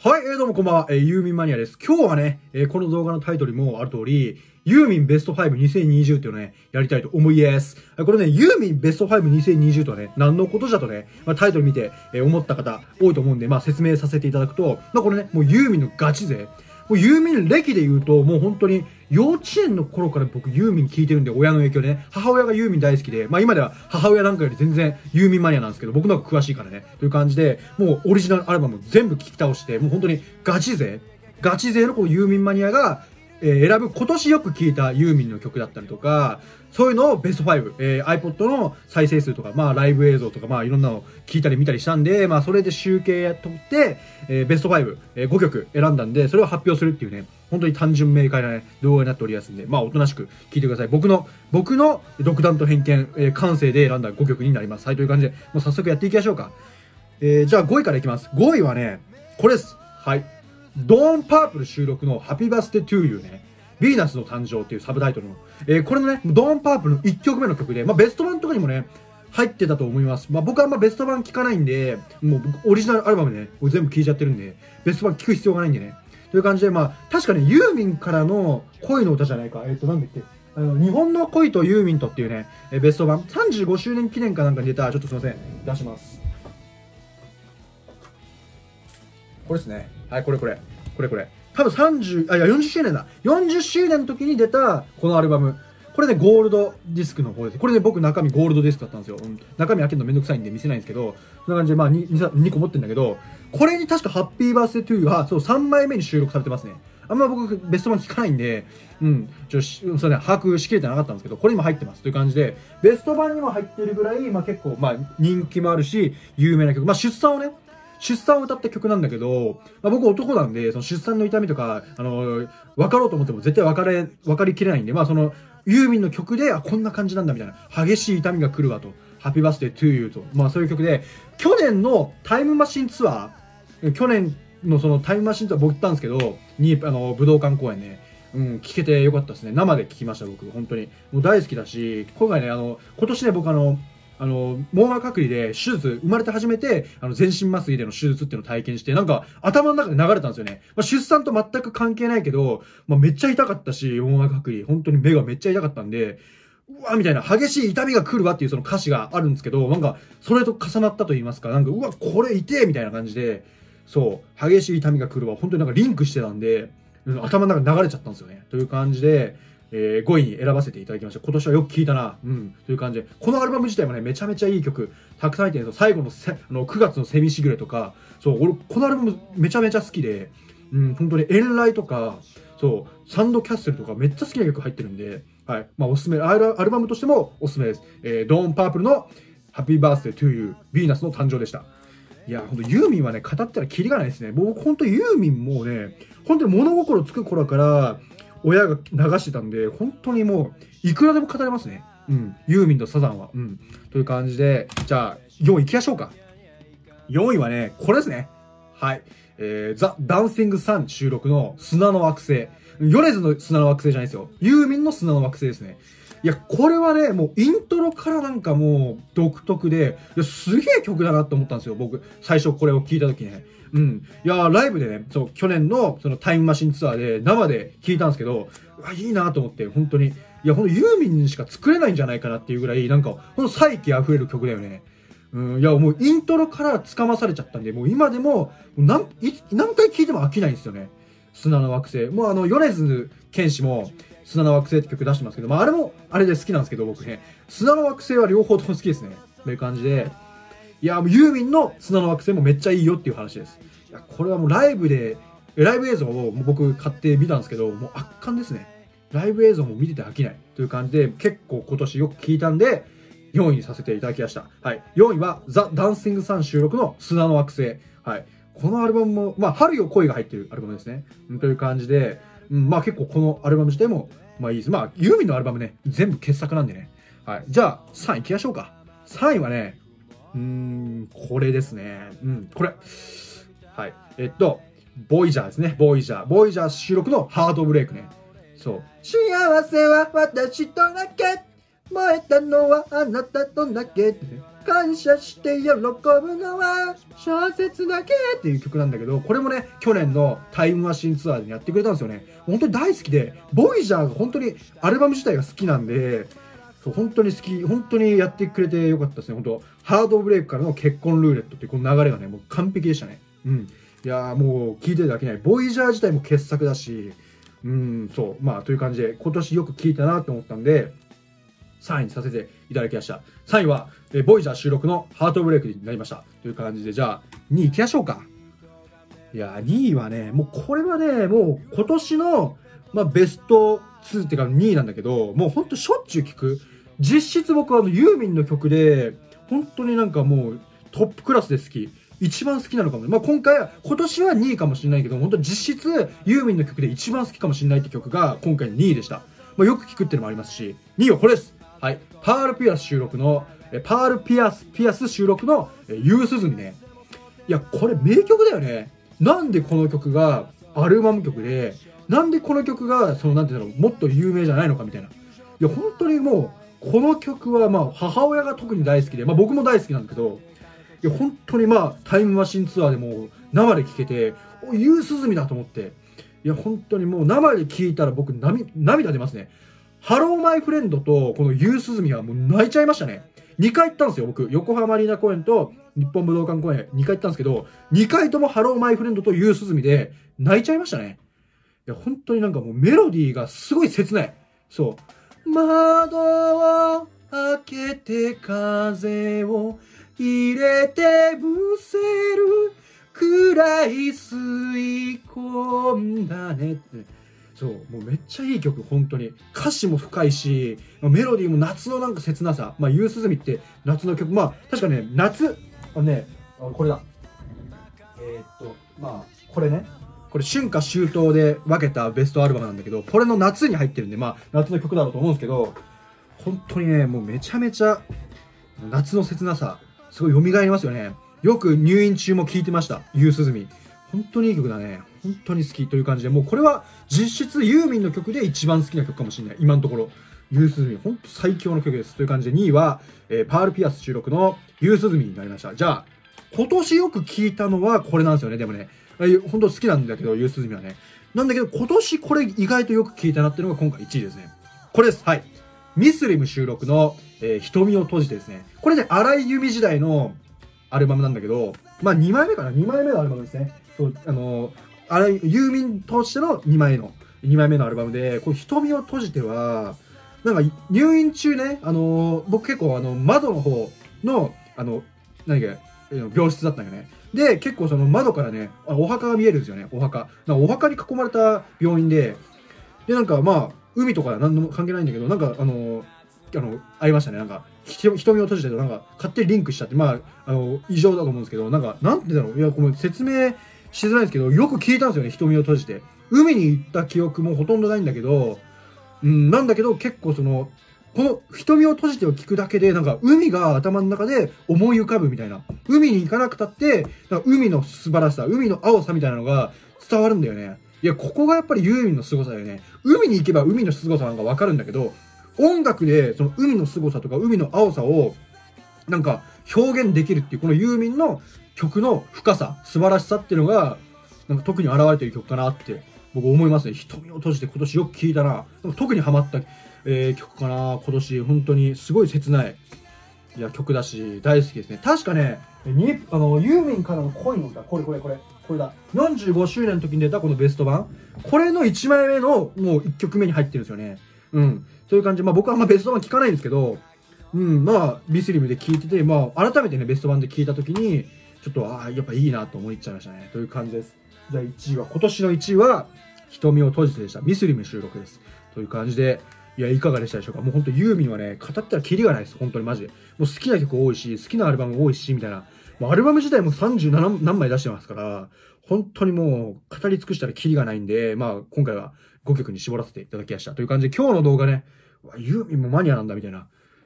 はい、どうもこんばんは、ユーミンマニアです。今日はね、この動画のタイトルにもある通り、ユーミンベスト5 2020っていうのをね、やりたいと思います。これね、ユーミンベスト5 2020とはね、何のことじゃとね、タイトル見て、思った方多いと思うんで、説明させていただくと、これね、もうユーミンのガチ勢。もうユーミン歴で言うと、もう本当に、幼稚園の頃から僕ユーミン聞いてるんで、親の影響でね、母親がユーミン大好きで、今では母親なんかより全然ユーミンマニアなんですけど、僕の方が詳しいからね、という感じで、もうオリジナルアルバム全部聞き倒して、もう本当にガチ勢のこのユーミンマニアが、選ぶ今年よく聴いたユーミンの曲だったりとか、そういうのをベスト5、iPod の再生数とか、ライブ映像とか、いろんなのを聞いたり見たりしたんで、それで集計取って、ベスト5、5曲選んだんで、それを発表するっていうね、本当に単純明快な、ね、動画になっておりますんで、おとなしく聞いてください。僕の独断と偏見、感性で選んだ5曲になります。はい、という感じで、もう早速やっていきましょうか。じゃあ5位からいきます。5位はね、これです。はい。ドーンパープル収録の Happy Birthday to You ね。ヴィーナスの誕生っていうサブタイトルの。これのね、ドーンパープルの1曲目の曲で、ベスト版とかにもね、入ってたと思います。僕はあんまベスト版聴かないんで、もうオリジナルアルバムね、全部聴いちゃってるんで、ベスト版聴く必要がないんでね。という感じで、確かね、ユーミンからの恋の歌じゃないか。なんだっけ。日本の恋とユーミンとっていうね、ベスト版、35周年記念かなんかに出た、ちょっとすいません、出します。これですね。はい、これ。多分40周年だ。40周年の時に出た、このアルバム。これね、ゴールドディスクの方です。これね、僕中身ゴールドディスクだったんですよ。中身開けるのめんどくさいんで見せないんですけど、そんな感じで、2個持ってるんだけど、これに確かハッピーバースデートゥーユーは、そう、3枚目に収録されてますね。あんま僕、ベスト版聞かないんで、それね、把握しきれてなかったんですけど、これにも入ってますという感じで、ベスト版にも入ってるぐらい、結構、人気もあるし、有名な曲。出産を歌った曲なんだけど、僕男なんで、その出産の痛みとか、分かろうと思っても絶対分かりきれないんで、ユーミンの曲で、こんな感じなんだみたいな、激しい痛みが来るわと、Happy Birthday to You と、そういう曲で、去年のタイムマシンツアー、去年のそのタイムマシンツアー僕行ったんですけど、武道館公演ね、聴けてよかったですね。生で聴きました、僕。本当に。もう大好きだし、今回ね、今年ね、僕網膜剥離で手術、生まれて初めて、全身麻酔での手術っていうのを体験して、頭の中で流れたんですよね。出産と全く関係ないけど、めっちゃ痛かったし、網膜剥離、本当に目がめっちゃ痛かったんで、うわみたいな、激しい痛みが来るわっていうその歌詞があるんですけど、それと重なったと言いますか、うわ、これ痛えみたいな感じで、そう、激しい痛みが来るわ、本当にリンクしてたんで、頭の中で流れちゃったんですよね。という感じで、5位に選ばせていただきました。今年はよく聴いたな。という感じで。このアルバム自体もね、めちゃめちゃいい曲、たくさん入ってるんですよ。最後の9月のセミしぐれとか、そう、俺、このアルバムめちゃめちゃ好きで、本当に、エンライとか、そう、サンドキャッスルとかめっちゃ好きな曲入ってるんで、はい。おすすめ、アルバムとしてもおすすめです。ドーンパープルの Happy Birthday to You、ヴィーナスの誕生でした。いや、ほんとユーミンはね、語ったらキリがないですね。僕、ほんとユーミンもね、本当に物心つく頃から、親が流してたんで、本当にもう、いくらでも語れますね。ユーミンとサザンは。という感じで、じゃあ、4位行きましょうか。4位はね、これですね。はい。ザ・ダンシング・サン収録の砂の惑星。米津の砂の惑星じゃないですよ。ユーミンの砂の惑星ですね。いや、これはね、もうイントロからもう独特で、いや、すげえ曲だなって思ったんですよ。僕、最初これを聞いた時ね。いや、ライブでね、そう、去年のそのタイムマシンツアーで生で聞いたんですけど、いいなと思って、本当に。いや、ほんとユーミンにしか作れないんじゃないかなっていうぐらい、ほんと再起溢れる曲だよね。いや、もうイントロからつかまされちゃったんで、もう今でも、何回聴いても飽きないんですよね。砂の惑星。もう米津玄師も、砂の惑星って曲出してますけど、あれも、あれで好きなんですけど、僕ね。砂の惑星は両方とも好きですね。という感じで、いや、もうユーミンの砂の惑星もめっちゃいいよっていう話です。いや、これはもうライブ映像を僕買って見たんですけど、もう圧巻ですね。ライブ映像も見てて飽きないという感じで、結構今年よく聞いたんで、4位にさせていただきました。はい。4位は、ザ・ダンシング・サン収録の砂の惑星。はい。このアルバムも、春よ恋が入ってるアルバムですね。という感じで、結構このアルバム自体も、いいです。ユーミンのアルバムね、全部傑作なんでね。はい。じゃあ、3位行きましょうか。3位はね、これですね。これ。はい。ボイジャーですね。ボイジャー収録のハートブレイクね。そう。幸せは私とだけ、燃えたのはあなたとだけってね。 感謝して喜ぶのは小説だけっていう曲なんだけど、これもね、去年のタイムマシンツアーでやってくれたんですよね。本当に大好きで、ボイジャーが本当にアルバム自体が好きなんで、そう本当に好き、本当にやってくれてよかったですね。本当ハードブレイクからの結婚ルーレットっていうこの流れがね、もう完璧でしたね。うん。いやーもう聞いてるだけない。ボイジャー自体も傑作だし、そう。まあ、という感じで、今年よく聞いたなと思ったんで、3位にさせていただきました。3位は、ボイジャー収録のハートブレイクになりました。という感じで、じゃあ、2位行きましょうか。いや、2位はね、もうこれはね、もう今年の、まあ、ベスト2っていうか2位なんだけど、もうほんとしょっちゅう聞く。実質僕はユーミンの曲で、本当になんかもうトップクラスで好き。一番好きなのかも。まあ、今年は2位かもしれないけど、本当実質ユーミンの曲で一番好きかもしれないって曲が今回の2位でした。まあ、よく聞くっていうのもありますし、2位はこれです。はい。パールピアス収録の、夕涼みね。いや、これ名曲だよね。なんでこの曲がアルバム曲で、なんでこの曲が、なんていうの、もっと有名じゃないのかみたいな。いや、本当にもう、この曲はまあ、母親が特に大好きで、まあ僕も大好きなんだけど、いや、本当にまあ、タイムマシンツアーでも生で聴けて、夕涼みだと思って。いや、本当にもう生で聴いたら僕涙出ますね。ハローマイフレンドとこの夕涼みはもう泣いちゃいましたね。2回行ったんですよ、僕。横浜アリーナ公演と日本武道館公演2回行ったんですけど、2回ともハローマイフレンドと夕涼みで泣いちゃいましたね。いや、本当になんかもうメロディーがすごい切ない。そう。窓を開けて風を入れてむせるくらい吸い込んだねって。そう、もうめっちゃいい曲、本当に。歌詞も深いし、メロディーも夏のなんか切なさ。まあ、夕涼みって夏の曲。まあ、確かね、これだ。まあ、これね。これ春夏秋冬で分けたベストアルバムなんだけど、これの夏に入ってるんで、まあ、夏の曲だろうと思うんですけど、本当にね、もうめちゃめちゃ、夏の切なさ、すごい蘇りますよね。よく入院中も聴いてました。夕涼み。本当にいい曲だね。本当に好きという感じで、もうこれは実質ユーミンの曲で一番好きな曲かもしれない。今のところ。夕涼み。本当最強の曲です。という感じで2位は、パールピアス収録の夕涼みになりました。じゃあ、今年よく聴いたのはこれなんですよね。でもね、本当好きなんだけど、夕涼みはね。なんだけど、今年これ意外とよく聴いたなっていうのが今回1位ですね。これです。はい。ミスリム収録の、瞳を閉じてですね。これね、荒井由実時代のアルバムなんだけど、まあ2枚目かな ?2 枚目のアルバムですね。そう、ユーミンとしての2枚目のアルバムで、こう瞳を閉じては、なんか入院中ね、僕結構窓の方の、病室だったんよね。で、結構その窓からね、お墓が見えるんですよね、お墓。なんかお墓に囲まれた病院で、なんかまあ、海とかは何も関係ないんだけど、なんかありましたね。なんか、瞳を閉じてるとなんか、勝手にリンクしちゃって、まあ、異常だと思うんですけど、なんか、なんてだろう。いや、これ説明しづらいんですけど、よく聞いたんですよね、瞳を閉じて。海に行った記憶もほとんどないんだけど、なんだけど、結構この瞳を閉じてを聞くだけで、なんか、海が頭の中で思い浮かぶみたいな。海に行かなくたって、なんか海の素晴らしさ、海の青さみたいなのが伝わるんだよね。いや、ここがやっぱりユーミンの凄さだよね。海に行けば海の凄さなんかわかるんだけど、音楽でその海の凄さとか海の青さをなんか表現できるっていうこのユーミンの曲の深さ、素晴らしさっていうのがなんか特に現れている曲かなって僕思いますね。瞳を閉じて今年よく聴いたな。なんか特にハマった、曲かな。今年本当にすごい切ない曲だし大好きですね。確かね、ユーミンからの恋の歌、これだ。45周年の時に出たこのベスト版。これの1枚目のもう1曲目に入ってるんですよね。そういう感じで、まあ僕はあんまベスト版聞かないんですけど、まあ、ビスリムで聞いてて、まあ改めてね、ベスト版で聞いた時に、ちょっと、やっぱいいなと思っちゃいましたね。という感じです。じゃあ1位は、今年の1位は、瞳を閉じてでした。ミスリム収録です。という感じで、いや、いかがでしたでしょうか。もうほんとユーミンはね、語ったらキリがないです。本当にマジで。もう好きな曲多いし、好きなアルバム多いし、みたいな。もうアルバム自体も37何枚出してますから、本当にもう語り尽くしたらキリがないんで、まあ今回は5曲に絞らせていただきました。という感じで今日の動画ね、ユーミンもマニアなんだみたいな。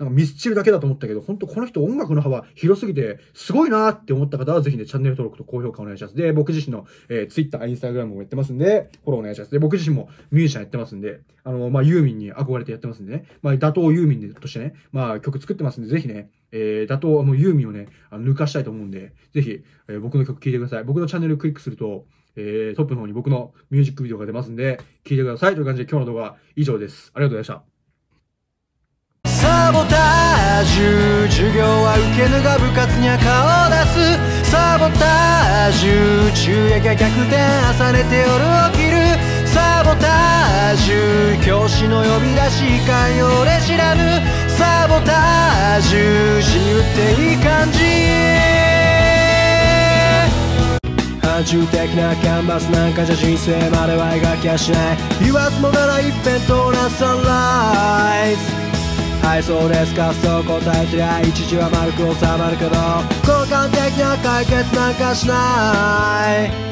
なんかミスチルだけだと思ったけど、本当この人音楽の幅広すぎて、すごいなーって思った方はぜひね、チャンネル登録と高評価お願いします。で、僕自身の、Twitter、Instagram もやってますんで、フォローお願いします。で、僕自身もミュージシャンやってますんで、ユーミンに憧れてやってますんでね、打倒ユーミンとしてね、曲作ってますんで、ぜひね、打倒ユーミンをね、抜かしたいと思うんで、ぜひ、僕の曲聴いてください。僕のチャンネルクリックすると、トップの方に僕のミュージックビデオが出ますんで、聴いてください。という感じで今日の動画は以上です。ありがとうございました。 サボタージュ、授業は受けぬが部活には顔を出す。サボタージュ、昼夜が逆転、朝寝て夜起きる。サボタージュ、教師の呼び出し関用で知らぬ。サボタージュ、自由っていい感じ。範疇的なキャンバスなんかじゃ人生までは描きゃしない。言わずもがな一辺倒なサンライズ。はい、そうですか、そう答えてりゃ一時は丸く収まるけど、交換的な解決なんかしない。